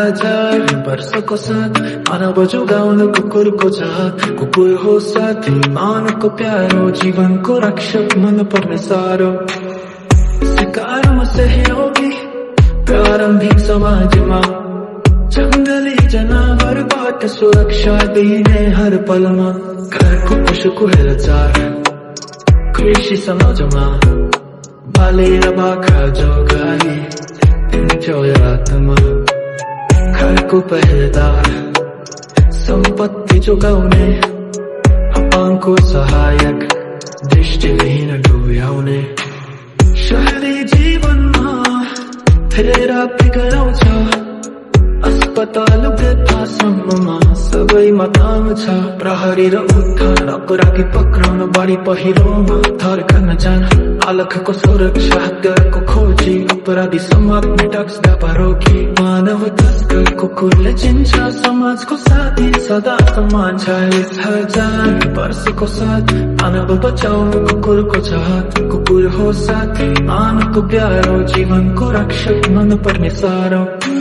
हजार वर्षको साथ मानव जोगाउन कुकुरको चाहत। कुकुर हो साथी मानको प्यारो, जीवनको रक्षक मन पर्ने सारो। शिकारमा सहयोगी प्रारम्भिक समाजमा, जंगली जनावरबाट सुरक्षा दिने हर पलमा। घरको पशुको हेरचाह कृषि समाजमा, बालेर बाख्रा जोगाई दिन्थ्यो रातमा। घरको पहरेदार सम्पत्ति जोगाउने, अपाङ्गको सहायक दृष्टिविहीन डुब्याउने। शहरी जीवनमा थेरापी गराउँछ, अस्पताल वृद्धाश्रममा सबैमा काम छ। प्रहरी र उद्धार अपराधी पक्राउन, बाढी पहिरोमा थर्कन जान। आलखको सुरक्षा हत्याको खोजी, अपराधी समात्ने ड्रग्स व्यापारोकी। मानव तस्कर कुकुरले चिन्छ, समाजको साथी सदा समान। 40,000 वर्षको साथ मानव बचाउनु कुकुरको चाहत। कुकुर हो साथी मानको प्यारो, जीवनको रक्षक मन पर्ने सारो।